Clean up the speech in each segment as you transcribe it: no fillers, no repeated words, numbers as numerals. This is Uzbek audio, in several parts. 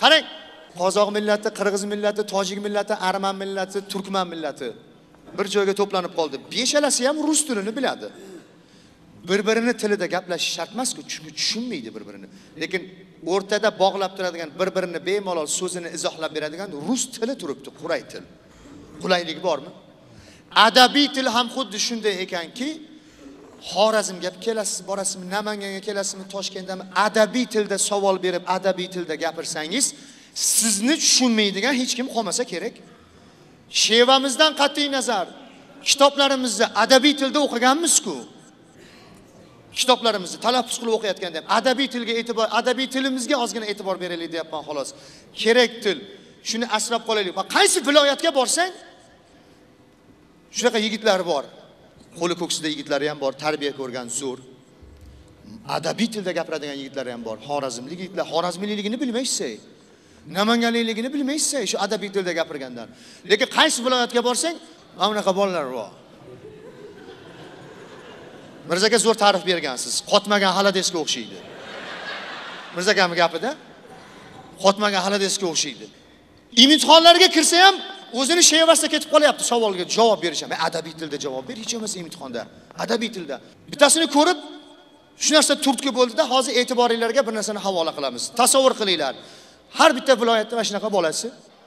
Qarang, Qozoq millati, Qirg'iz millati, Tojik millati, Arman millati, Turkman millati bir joyga to'planib qoldi. Beshalasi ham rus tilini biladi. Bir-birini tilida gaplashish shart emas-ku, chunki tushunmaydi bir-birini. Lekin o'rtada bog'lab turadigan, bir-birini bemalol so'zini izohlab beradigan rus tili turibdi, qulay til. Qulayligi bormi? Adabiy til ham xuddi shunday ekanki, Xorazmga kelasiz, borasizmi, Namanganga kelasizmi, Toshkentdami, adabiy tilda savol berib, adabiy tilda gapirsangiz, sizni tushunmaydigan hech kim qolmasa kerak. Shevamizdan qat'iy nazar, kitoblarimizni adabiy tilda o'qiganmiz-ku. Kitoblarimizni talaffuz qilib o'qiyotganda ham adabiy tilga e'tibor, adabiy tilimizga ozgina e'tibor beraylik deyapman xolos. Kerak til. Shuni asrab qolaylik. Va qaysi viloyatga borsang, shunaqa yigitlar bor. Qo'li ko'ksida yigitlari ham bor, tarbiya ko'rgan zo'r. Adabiy tilda gapiradigan yigitlari ham bor. Xorazmlik yigitlar, xorazmiyligini bilmaysiz. Namanganlikligini bilmaysiz, shu adabiy tilda gapirgandan. Lekin qaysi viloyatga borsang, mana bunaqa bolalar bor. Mirzaga zo'r ta'rif bergansiz. Qotmagan haladesga o'xshaydi. Mirzagamning gapida qotmagan haladesga o'xshaydi. Imtihonlarga kirsa ham o'zini shevasida ketib qolyapti, savolga javob berish ham. Adabiy tilda javob ber, hech bo'lmasa imtihonda. Adabiy tilda. Bittasini ko'rib, shu narsa turtki bo'ldi-da, hozir e'tiboringizlarga bir narsani havola qilamiz. Tasavvur qilinglar. Har bitta viloyatda mana shunaqa bolasi.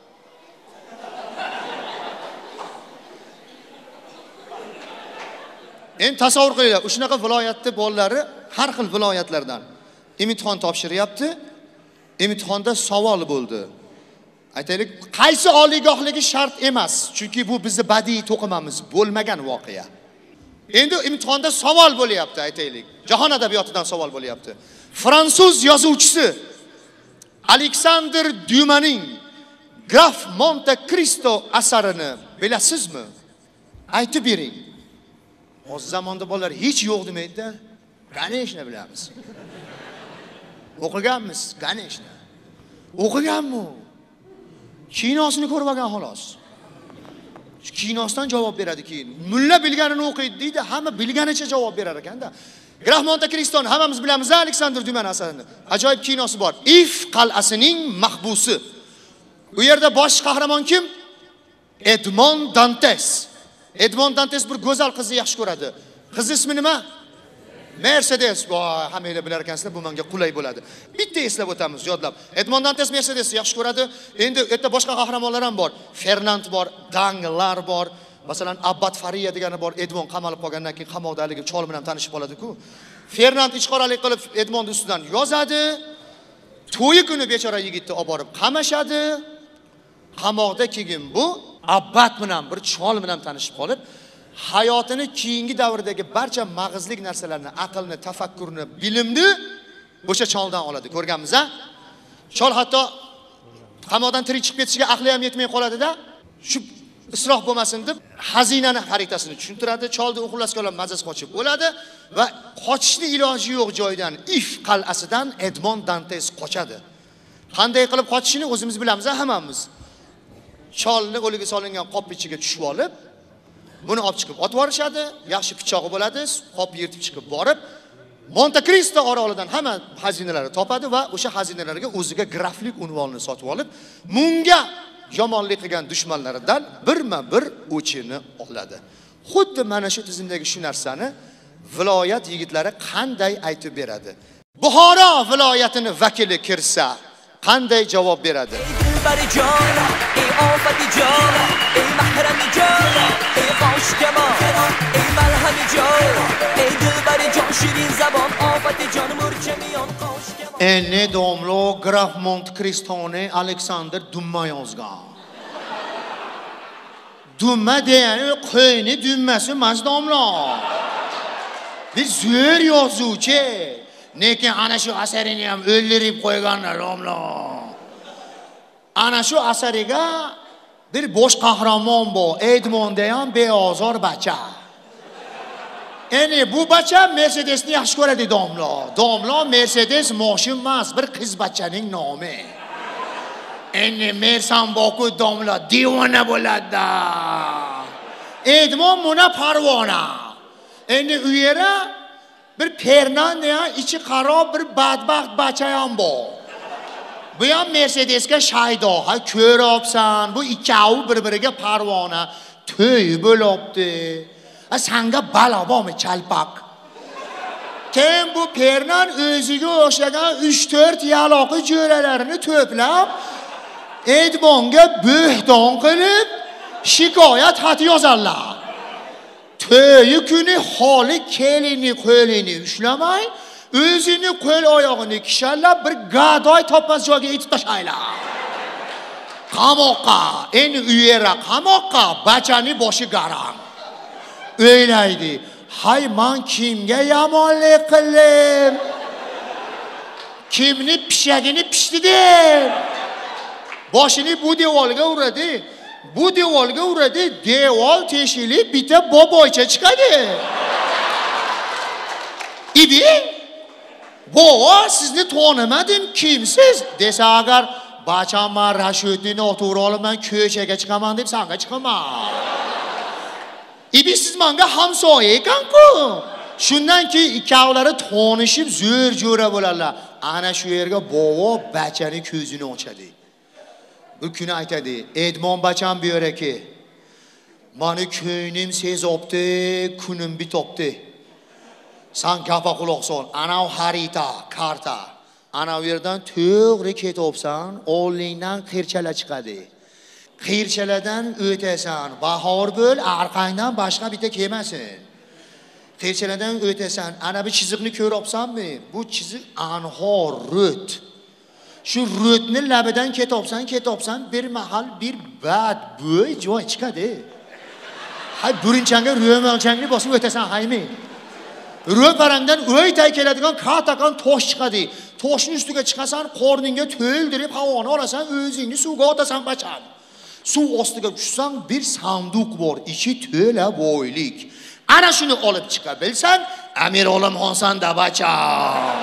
Endi tasavvur qilinglar, shunaqa viloyatda bolalari har xil viloyatlardan imtihon topshiryapti. Imtihonda savol bo'ldi. Aytaylik, qaysi oliygohligi shart emas, chunki bu bizning badiiy to'qimamiz, bo'lmagan voqea. Endi imtihonda savol bo'lyapti, aytaylik. Jahon adabiyotidan savol bo'lyapti. Fransuz yozuvchisi Alexander Dumas'ning Graf Monte Cristo asarini bilasizmi? Aytib bering. Hozir zamonda bolalar hech yo'q demaydi-da. Ganeshni bilamiz. O'qiganmiz, Ganeshni. O'qiganmi? Kinosini ko'rib olgan xolos. Kinosidan javob beradi keyin. Mulla bilganini o'qiydi deydi, hamma bilganicha javob berar ekanda. Graf Monte Cristo'ni hammamiz bilamiz, Alexander Dumas asarini. Ajoyib kinosi bor. If qal'asining mahbusi. Bu yerda bosh qahramon kim? Edmond Dantes. Edmond Dantes bir go'zal qizni yaxshi ko'radi. Qiz ismi nima? Mercedes. Hammanglar bilar ekansizlar, bu menga qulay bo'ladi. Bitta eslab o'tamiz, yodlab. Edmond Dantes Mercedesni yaxshi ko'radi. Endi u yerda boshqa qahramonlar ham bor. Fernand bor, Danglar bor. Masalan, Abbad Fariya degani bor. Edmond qamalib qolgandan keyin qamoqdaligi chol bilan tanishib qoladi-ku. Fernand ichqoralik qilib Edmond ustidan yozadi. To'yi kuni bechora yigitni olib borib qamashadi. Qamoqda keyin bu Abbad bilan bir chol bilan tanishib qolib, hayotini keyingi davrdagi barcha mag'izlik narsalarni, aqlni, tafakkurni, bilimni o'sha choldan oladi. Ko'rganmiz-a? Chol hatto qamoqdan tirik chiqib ketishiga aqli ham yetmay qoladi-da, shu isrof bo'lmasin deb xazinani xaritasini tushuntiradi. Cholni uxlasga olib mazasi qochib o'ladi va qochishni iloji yo'q joydan, If qal'asidan Edmond Dantes qochadi. Qanday qilib qochishini o'zimiz bilamiz, hammamiz. Cholni o'liga solingan qop ichiga tushib olib, buni olib chiqib otib yorishadi, yaxshi pichog'i bo'ladi, qop yirtib chiqib borib, Monte Cristo orolidan hamma xazinalarni topadi va o'sha xazinalarga o'ziga graflik unvonini sotib olib, munga yomonlik qilgan dushmanlaridan birma-bir o'chini oladi. Xuddi mana shu tizimdagi shu narsani viloyat yigitlari qanday aytib beradi? Buxoro viloyatini vakili kirsa qanday javob beradi? Ne domlo Graf Monte Cristo'ni Alexander Dumas yozgan. Dumas degani qo'yni dummasi emas domlo. Biz zo'r yozuvchi. Lekin ana shu asarini ham o'ldirib qo'yganlar domlo. Ana shu asariga bir bosh qahramon bor, Edmond ham beozor bacha. Endi bu bacha Mercedesni yaxshi ko'radi domlo. Domlo Mercedes moshin emas, bir qiz bachaning nomi. Endi Mersan boku domlo divona bo'ladi. Edmond buna parvona. Endi u yerda bir Fernand ham ichi qarob bir badbaxt bacha ham bor. Bu ham Mercedesga shaydo. Ha, ko'ryapsan, bu ikkovi bir-biriga parvona to'y bo'libdi. Ha, senga balo bormi, chalpaq? Keyin bu Pernan o'ziga o'xshagan 3-4 yaloqi jo'ralarini to'plab Edmonga bo'hton qilib shikoyat xati yozarlar. To'yi kuni holi kelini qo'lini ushlamay, o'zini qo'l oyog'ini kishallab bir gadoy topmas joyga etib tashlaylar. Qamoqqa, endi uyera qamoqqa, bachani boshi garang. O'ylaydi, hay men kimga yomonlik qildim? Kimni pishagini pishdidim? Boshini bu devorga uradi. Bu devorga uradi, devor teshilib bitta boboycha chiqadi. Ibi, "Bobo, sizni tonimadim, kimsiz?" desa agar, "Bacham Rashidni noto'g'ri olib men ko'chaga chiqaman deb senga chiqaman." Ibi, siz menga hamsoya ekan-ku. Shundan keyin ikkovlari tonishib zo'r-jo'ra bo'ladilar. Ana shu yerga bobo bachani ko'zini ochadi. Bir kuni aytadi, "Edmon bacham bu yerga. Meni ko'nglim sezopti, kunim bitopti. Sen gapa quloq sol. Ana o harita, karta. Ana u yerdan to'g'ri ketopsan, oldingdan qirchala chiqadi. Qirchaladan o'tasan, bahor bo'l, orqangdan boshqa bitta kelmasin. Qirchaladan o'tasan, ana bu chiziqni ko'ryapsanmi? Bu chiziq anhor, rut. Shu rutni labidan ketopsan, bir mahal bir bad bo'y joy chiqadi. Hay birinchanga ro'molchangni bosib o'tasan, haymi? Ro'parangdan o'ytay keladigan kataqon tosh chiqadi. Toshning ustiga chiqasan, qorningga to'ldirib havoni olasan, o'zingni suvga otasan bacham. Suv ostiga tushsang, bir sanduq bor, ichi to'la boylik. Ana shuni olib chiqa bilsan, Amir Olimxonsan-da bacham.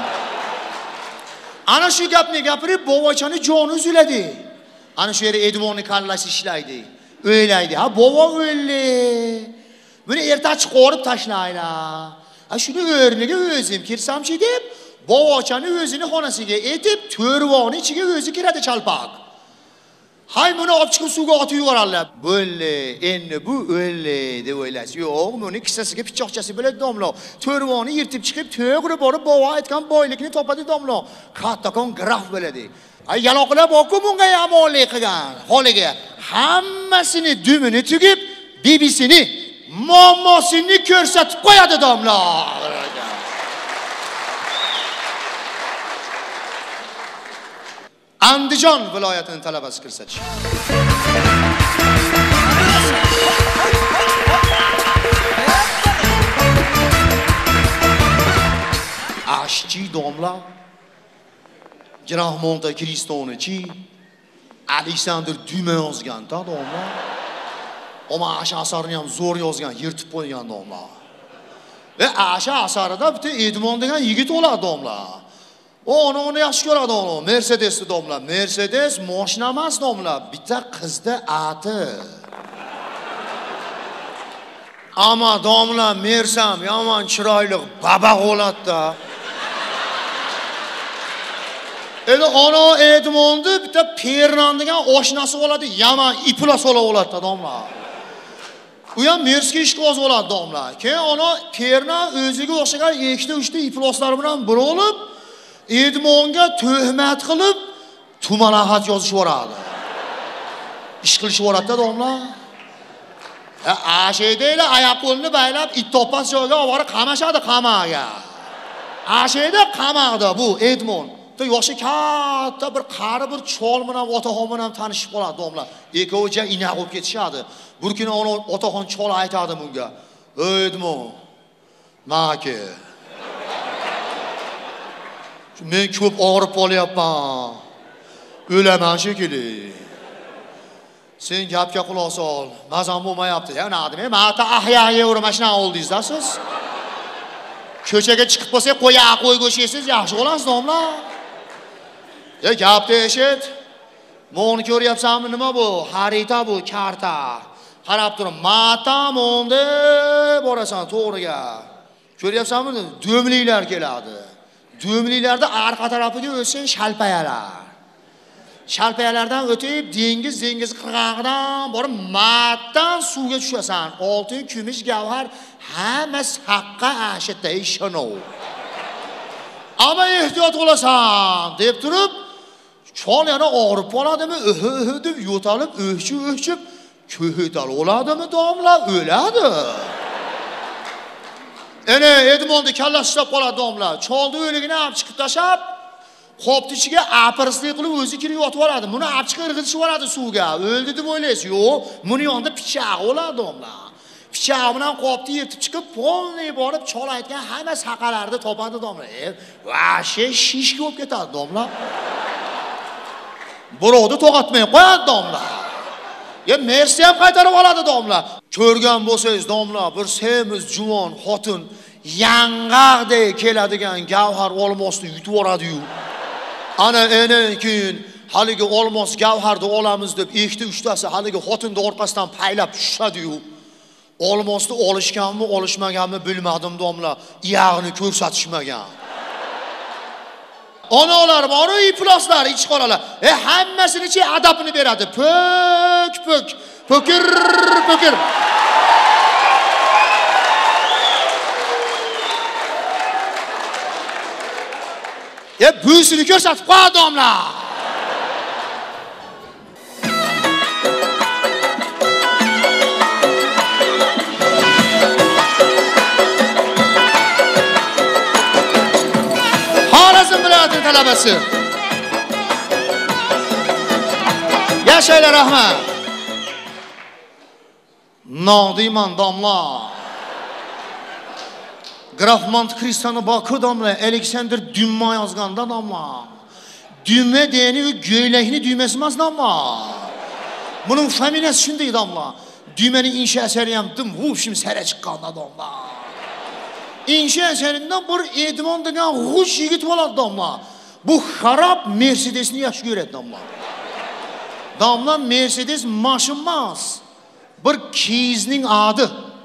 Ana shu gapni gapirib, bobochani joni uziladi. Ana shu yer Edmonni kallasi ishlaydi. O'ylaydi, ha bobo o'ldi. Buni erta chiqarib tashlaylar. Ha shuni o'rniga o'zim kirsam-chi deb, bobochani o'zini xonasiga etib, to'rvoni ichiga o'zi kiradi chalpaq. Hay buni olib chiqib suvga otib yuboradilar. Bo'ldi, endi bu o'ldi deb o'ylaysiz. Yo'q, buni kissasiga pichoqchasi bilan domlo. To'rvoni yirtib chiqib, to'g'ri borib bobo aytgan boylikni topadi domlo. Kattakon graf bo'ladi. Ay yaloqlar borku bunga yomonlik qilgan. Holiga hammasini dumini tugib, bibisini, mommosini ko'rsatib qo'yadi domlo. Andijon viloyatining talabasi kirsachi. Ashchi domla, Grand Monte Cristo'nichi, Alexander Dumas yozgan-da domla. Oma asha asarni ham zo'r yozgan, yirtib qo'ygan domla. Ve asha asarida bitta Edmon degan yigit o'ladi domla. Onu yaxshi ko'radi onu. Mercedesni domla. Mercedes mashina emas domla, bitta qizda ati. Ama domla Mersam yomon chiroyli baba o'ladi-da. Endi ona Edmonni bitta Pernan degan oshnasi bo'ladi, yomon iplos o'ladi-da domla. U ham Merski ishqiboz bo'ladi domla. Keyin ona Pernan o'ziga o'xshagan 2-3 iploslar bilan bir bo'lib Edmonga tuhmat qilib tumanahat yozishib yoradi. Ish qilishib yoradi domla. Ashedaylar oyoq qo'lini baylab ittopas joyga olib borib qamashadi qamag'a. Asheda qamag'da bu Edmon. Yoshi katta bir qari bir chol bilan otaxon bilan tanishib qoladi domla. Ikkovicha inoq bo'lib ketishadi. Bir kuni otaxon chol aytadi bunga: "Edmon, maka men ko'p og'rib qolyapman. O'laman shekilli. Sen gapga quloq sol. Mazam bo'lmayapti. Ya nima demak? Mata ahyaga urmashina oldingizda siz. Ko'chaga chiqib bo'lsa qo'y go'sht yeysiz, yaxshi bo'lasiz domla. Ya gapni eshit. Moni ko'ryapsanmi nima bu? Harita bu, karta. Qarab tur, mata monde borasan to'g'riga. Ko'ryapsanmi? Do'mliklar keladi. Do'mliklarda arqa tarafiga o'ssin shalpayalar. Shalpayalardan o'tib, dengiz qirg'og'idan borib, matdan suvga tushasan. Oltin, kumush, gavhar hammasi haqqa ashitda ishonov. Ama ehtiyot bo'lasan deb turib, chol yana og'rib qoladimi, deb yo'talib, o'chib, ko'hital oladimi, domla o'ladi. Ene Edmondni kallasi ishlab qoladi domla. Cholni o'ligini olib chiqib tashab, qopni ichiga apirslik qilib o'zi kirib yotib oladi. Buni olib chiqib irg'itishib oladi suvga. O'ldi deb o'ylaysiz? Yo'q, buni yonida pichoq oladi domla. Pichoq bilan qopni yirtib chiqib, polni borib chol aytgan hamma saqalarni topadi domla. Vashe shishga bo'lib ketadi domla. Birovni to'g'atmay qo'yadi domla. Mersi ham qaytarib oladi domla. Ko'rgan bo'lsangiz domla, bir semiz juvon xotin yang'aqdek keladigan gavhar olmosni yutib oladi-yu. Ana keyin haligi olmos gavharni olamiz deb ikkita uchtasi haligi xotinning orqasidan paylab tushadi-yu. Olmosni olishganmi, olishmaganmi bilmadim domla. Iyag'ini ko'rsatishmagan. Onalar bor, ifloslar ich qolalar. Hammasini adabini beradi. Pokir. Bu'sini ko'rsatib qo'yadi domla. Talabasi. Yaşaylar rahmat. Nodiyman domla. Graf Monte-Cristo'ni Baku domla, Alexander Dumas yozganda domla. Dumas degani go'ylakni duymasi emas domla. Buning familiyasi shunday domla. Dumasning insha asari ham shim sara chiqqanda domla. İnşa eserinden bir Edmond degan g'ush yigit bo'ladi domla. Bu xarob Mercedesni yaxshi ko'radi domla. Domla Mercedes mashin emas, bir kiyizning adi.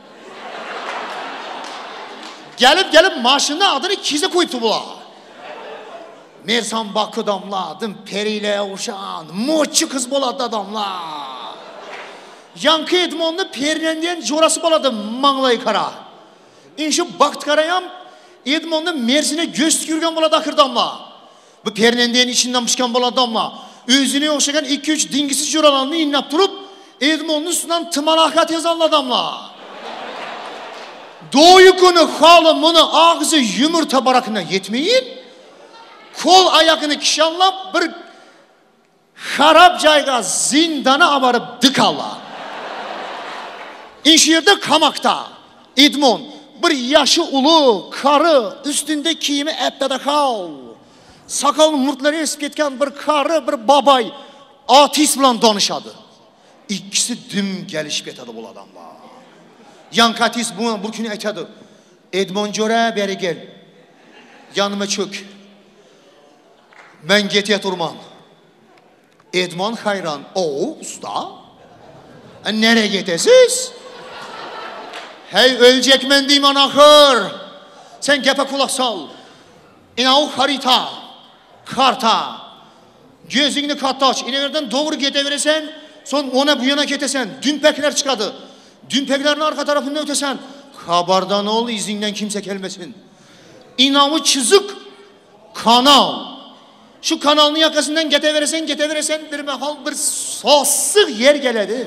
Gelip mashinning adini kiyizga qo'yibdi bular. Mersan Baku domla, periyle o'shan, mo'chi qiz bo'ladi domla. Yanki Edmondni Fernandiyang jo'rasi bo'ladi, mang'lay qara. İnşi vaqt qarayam Edmondni Mersine göz yurgan bo'ladi axirdamla. Bu Fernandiyang ichidan pishgan bo'ladi domla. O'zini o'xshagan 2-3 dingisiz jo'ralarni innab turib, Edmondni ustidan timaloqat yozanladamla. Do'yi kuni holi buni og'zi yumurta barakidan yetmayin. Qo'l oyog'ini kishanlab bir xarob joyga zindona olib dikalla. İnşi yerda qamoqda Edmond bir yaşı ulu, karı, üstünde kiyimi eptada kal. Sakal murtları esip ketken bir karı, bir babay atis bilan danışadı. İkisi dim gelişip ketadi bu adamlar. Yank atis bu günü aytadı. Edmond jo'ra beri gel. Yanıma çök. Ben getiye turman. Edmond hayran. Usta? Nereye getesiz? Hey ölecekmen deyman ahır. Sen gepe kulak sal. İnav harita, karta. Gözünü katta aç. İneverden doğru gideverirsen, son ona bu yana ketesen. Dümpekler çıkadı. Dümpeklerin arka tarafında ötesen. Haberdan ol, izinden kimse gelmesin. İnavı çizik kanal. Şu kanalın yakasından geteverirsen bir mehal bir sossık yer geledi.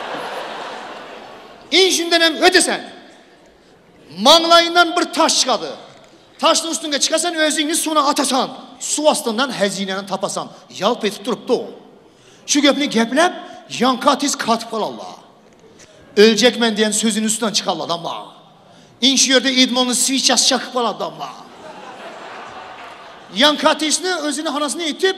İnşinden hem ötesen. Manglayından bir taş çıkadı. Taşın üstüne çıkasan özünü suna atasan. Su astından hazineni tapasan. Yalp etip duruptu o. Şu göpünü geplep yankatiz katıp kalallah. Ölecekmen diyen sözün üstünden çıkarlar adamla. İnşi yerde Edmond'un switchası çakıp kalar adamla. Yankatizini özünü hanasını itip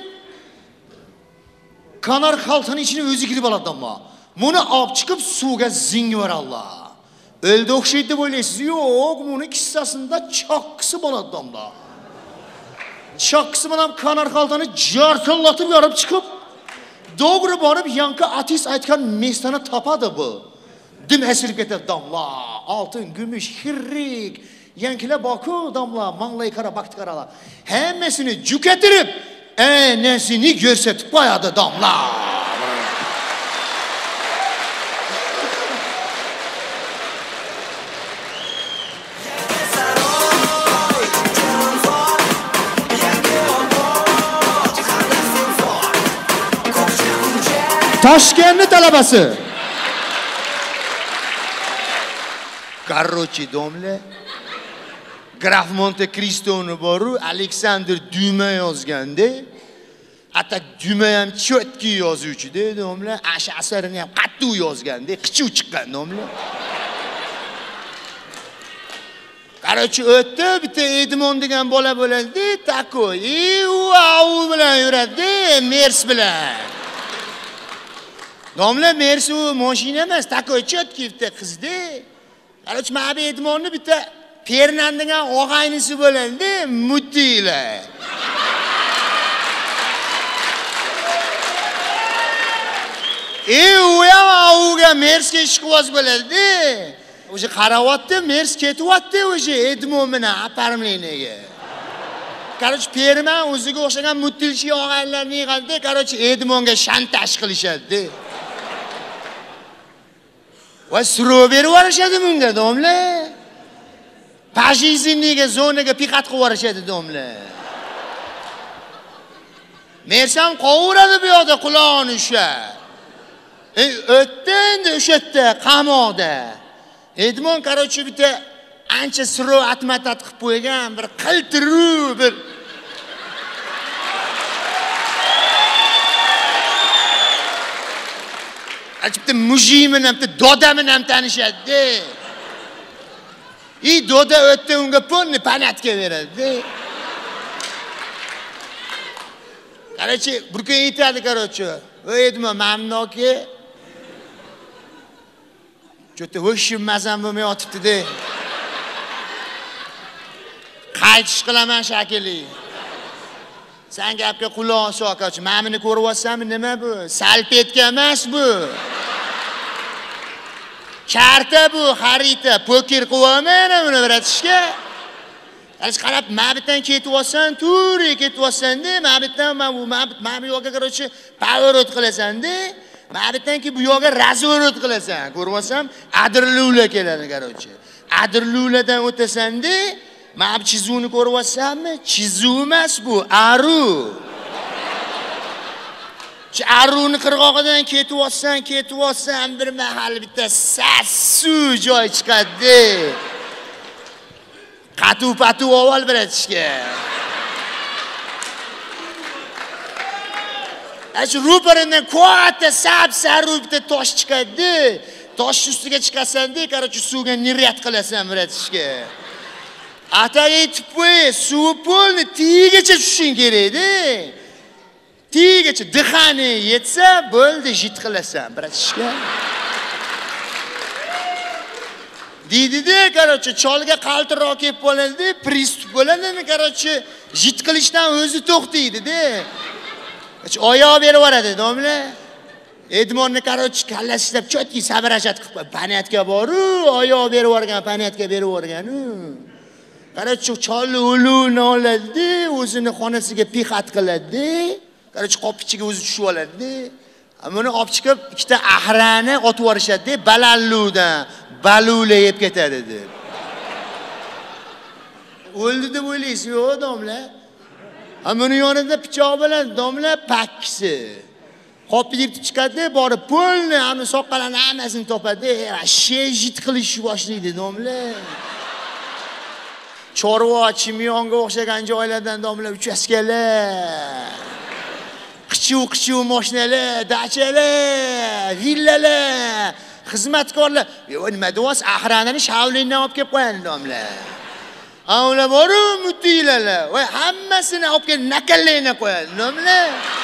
kanar kaltanın içine özü girip alır adamla. Bunu alıp çıkıp suga zingi var Allah. Öldü okşaydı böyleysiz. Yok, bunun kissasında çakısı boladı damla. Çakısı bana kanar kaltanı cartıllatıp yarıp çıkıp doğru barıp yankı atis aytkan mestana tapadı bu. Dim esirip getir damla. Altın, gümüş, hirrik. Yankile bakı damla. Manlayı kara, baktı karala. Hemmesini cüketirip enasini ko'rsatib qo'yadi domla. Toshkentning talabasi. Короче, domla, Graf Monte Cristo'ni boru Aleksandr Dyuma yozganda, hatta Dyuma ham chotki yozuvchi-da, domla, ash asarini ham qattiq yozganda, qichuv chiqqan domla. Короче, o'tdi, bitta Edmon degan bola bo'ladi, takoy, u bilan yuradi, Mers bilan. Domla, Mers u mashina emas, takoy chotki bitta qizda. Короче, mana bu Edmonni bitta Pernan degan og'aynisi bo'ladi, mutiylar. U ham auga Mersga ishqivoz bo'ladi. O'sha qaravotda Mers ketyapti o'sha Edmon bilan aparmleniga. Короче, Perman o'ziga o'xshagan mutilchi og'aylarni yig'adi, короче, Edmonga shantaj qilishadi. Va surov berib yuborishadi bunga domla. Pajiziniga zonaga piqat qilib yuborishadi domla. Mersam qovuradi bu yoqda quloqni ushlab. O'tdi o'sha yerda qamoqda. Edmon короче bitta ancha surov atmatat qilib qo'ygan, bir qiltiruv bir bitta mujimini ham, bitta dodamini ham tanishadi. Doda o'tdi unga pulni panatga beradi. Короче, bir kun aytadi короче, "Voy Edmon, mamnoki. Cho'ta ho'shim mazam bo'lmay yotibdi-da. Qaytish qilaman shakilli. Sen gapga quloq sol, короче, mamini ko'ryapsanmi, nima bu? Salpetka emas bu. Karta bu, xarita, poker qilib buni biratishga. Hech qarab, mabitdan ketyapsan, turi ketyapsan-da, mabitdan men bu yo'lga короче, pоворот qilasan-da, mabitdan ki bu yo'lga razvorot qilasan. Ko'ryapsan, adirluvlar keladi короче. Adirluvlardan o'tasan-da, men bu chizuvni ko'ryapsanmi? Chizuv emas bu, aru. Aruni qirg'og'idan ketyapsan, bir mahal bitta sassu joy chiqadi. Qatu-patu avval biratishga. Shu ro'parindan katta sap-saru bitta tosh chiqadi. Tosh ustiga chiqasan-da, короче, suvga niryat qilasan biratishga. Ataga yetib qo'y, suv polni tiyigacha tushing kerak-da. Tiyigacha dixani yetsa, bo'ldi, jit qilasan biratishga. Deydi-da, короче, cholga qaltiroq kelib qoladi, pristup bo'ladi, короче, jit qilishdan o'zi to'xtaydi-da. Oyoq berib yuboradi, domla. Edmonni короче, kallashlab chotki sabrashat qilib, paniyatga boru, oyoq berib yuborgan, paniyatga berib yuborgan-u. короче, cholni o'luvni oladi, o'zini xonasiga piqat qiladi. короче, qop ichiga o'zi tushib oladi. Buni olib chiqib, ikkita ahrani otib yuborishadi, balanludan balula yeb ketadi deb. O'ldi deb o'ylaysiz, yo'q domla. Buni yonida pichoq bilan domla pakkisi. Qopni yirtib chiqadi, borib pulni, ani soqqalarni hammasini topadi, shejit qilishni boshlaydi domla. Chorva, chimyonga o'xshagan joylardan domla uchastkalar. Qichuv mashinalar, dachalar, villalar, xizmatkorlar. Nima deyapsiz? Ahranani shavlindan olib kelib qo'yadi domla. Ular boru mutiylar. Voy, hammasini olib kelib nakallayna qo'yadi domla.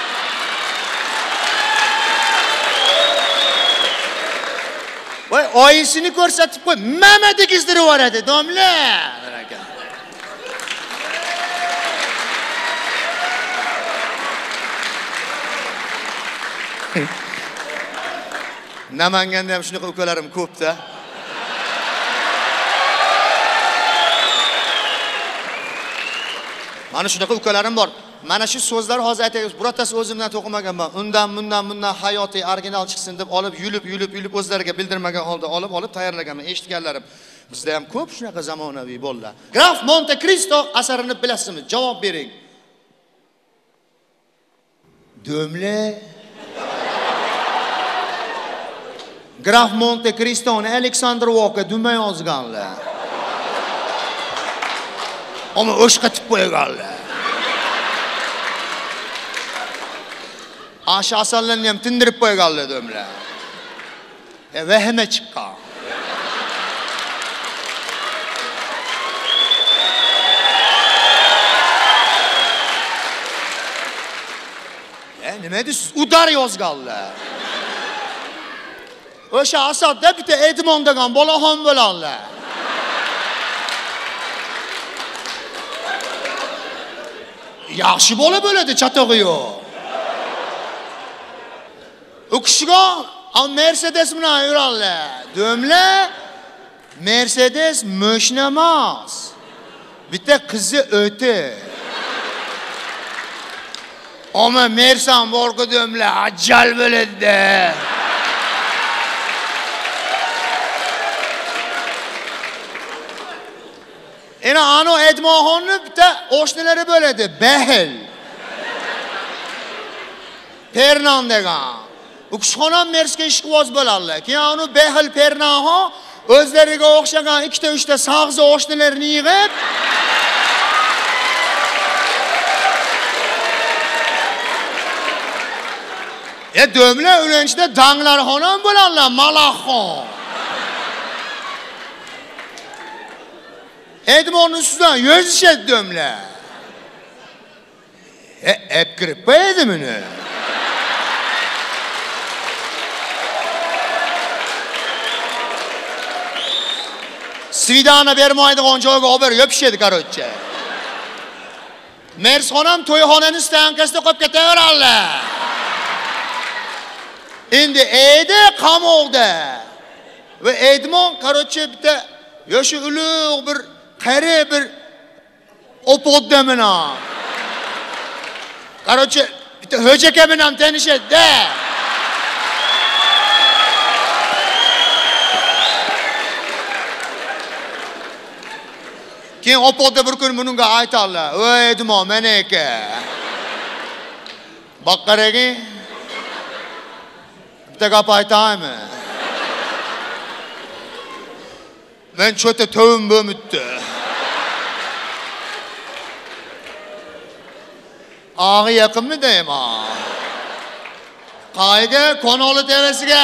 Voy, oyisini ko'rsatib qo'y, mama degizdirib yuboradi domla. Namanganda ham shunaqa ukalarim ko'pda. Mana shunaqa ukalarim bor. Mana shu so'zlar hozir aytayapsiz, birortasi o'zimdan to'qimaganman. Bundan hayotiy original chiqsin deb olib, yulib o'zlariga bildirmagan holda olib tayyorlaganman. Eshitganlarim. Bizda ham ko'p shunaqa zamonaviy bolalar. Graf Monte Cristo asarini bilasizmi? Javob bering. Do'mle Graf Monte Cristo'ni Alexander Walker duma yozganlar. Ama o'shqa tib qo'yganlar. Aşa asallarni ham tindirib qo'yganlar do'mlar. Vahima chiqqan. Nima deysiz? Udar yozganlar. O'sha Asadda bitta Edmond degan bola ham bo'lanlar. Yaxshi bola bo'ladi, chatog'i yo'q. U kishiga Mercedes bilan yurarlar. Do'mlar Mercedes moshina emas. Bitta qizi o'ti. Ama Mersan borku do'mlar ajal bo'ladi. Ena ano Edmoxonni bitta o'shnilari bo'ladi, Behel. Pernan degan. U kishi ham Mersga ishqiboz bo'larlar. Keyin uni Behel Pernanho o'zlariga o'xshagan 2-3 ta sag'zi o'shnilarini yig'ib do'mlar ulanchida danglar ham bo'larlar, Malaxxon. Edmond ustidan yozishadi do'mlar. Ep kirib qo'yadi buni. Svidana bermaydigan joyga olib berib yopishadi, qarochi. Mersxon ham to'yxonaning stankasida qolib ketaverarlar. Endi Edi qamoqda. Va Edmond qarochi bitta yoshi ulug' bir qari bir opodda bilan. Qarochi bitta ho'jaka bilan tanishadi-da. Keyin opodda bir kun bunga aytarlar: "Voy Edmond, mana aka. Baqqaragi bitta gap aytaymi? Men cho'ta to'vim bo'lmibdi. Og'i yaqinmi deyman? Qayga Konoli terasiga.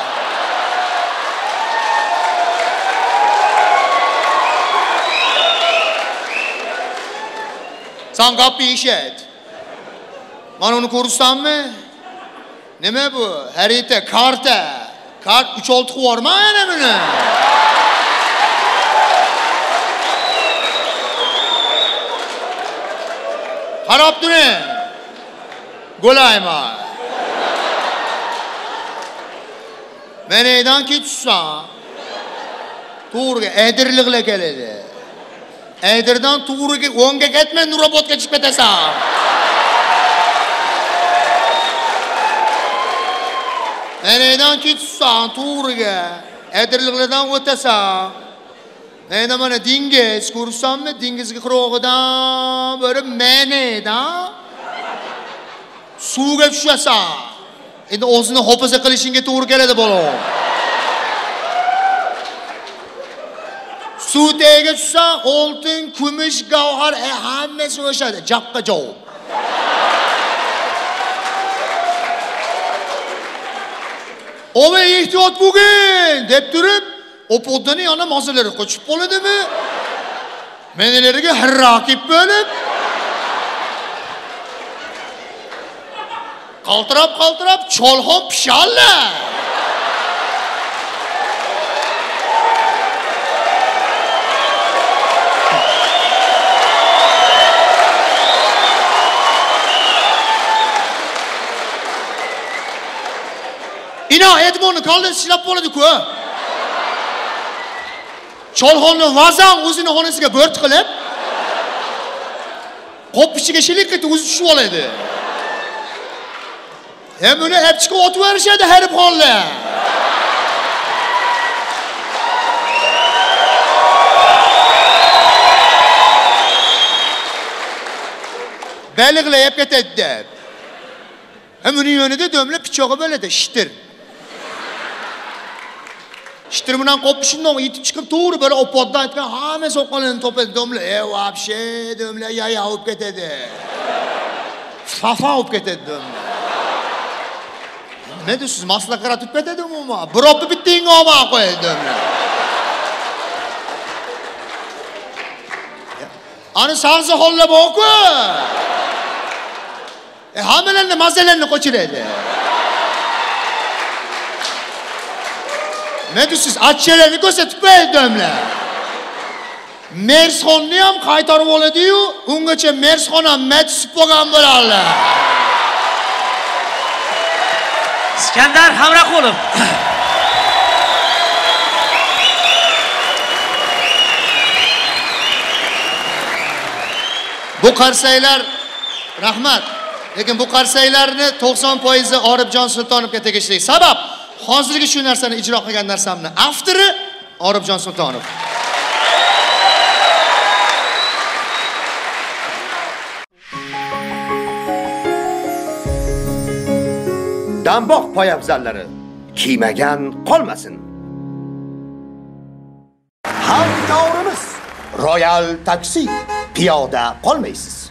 Sen gapni eshit. Mana uni ko'rsanmi? Nima bu? Harita, karta. Kart 3-6 qorma yana buni. Qarab turing. Go'layma. Meneydan ketsan, to'g'riga aydirliqlar keladi. Aydirdan to'g'riga o'ngga ketmay Nurobodga chiqib ketasan. Meneydan ketsan, to'g'riga aydirliqlardan o'tasan. Menda mana dengiz ko'rsanmi? Dengizga qirog'idan bo'lib meneydan suvga tushasan. Endi o'zini hofiza qilishingga to'g'ri keladi bolam. Suv tagiga tushsan, oltin, kumush, gavhar hammasi o'shadi. Jaqqa javob. Ova ehtiyot bugün deb turib, opoddan yana mazalari qochib qoladimi? Menelariga harraqib bo'lib qaltirab cholxon pishallar. Ina Edmondni qaldan silab bo'ladi-ku. Cholxonni vazan o'zini xonasiga bo'rt qilib, qop ofisiga shilik qilib o'zi tushib oladi. Buni hepchiga otib berishadi haribxonlar. Balıqlayib ketadi deb. Buning yonida do'mla pichog'i bo'ladi, shtir. Shtir bilan qopishdan yetib chiqib to'g'ri böyle opoddan aytgan hamma soqolini topadi do'mla. Вообще do'mla yaya olib ketadi. Fafa olib ketadi do'mla. Ne diyorsunuz? Maslak yaratып ketadi umuman. Bir opni bittingga olmay qo'yadi do'mla. Ani sansa holla boku. Hammalarni mazalarini qo'chiradi. Ne diyorsunuz? Atçelerini ko'rsatib qo'yadi do'mla. Mersxonni ham qaytarib oladi-yu, ungacha Mersxon ham matsib bo'lgan bo'ladi. İskandar Hamraqulov. Bu qarsaylar rahmat. Lekin bu qarsaylarni 90% Orifjon Sultonovga tegishli. Sabab hozirgi shu narsani ijro qilgan narsamni avtori Orifjon Sultonov. Damboq poyabzallari kiymagan qolmasin. Ham to'g'rimiz. Royal taksi piyoda qolmaysiz.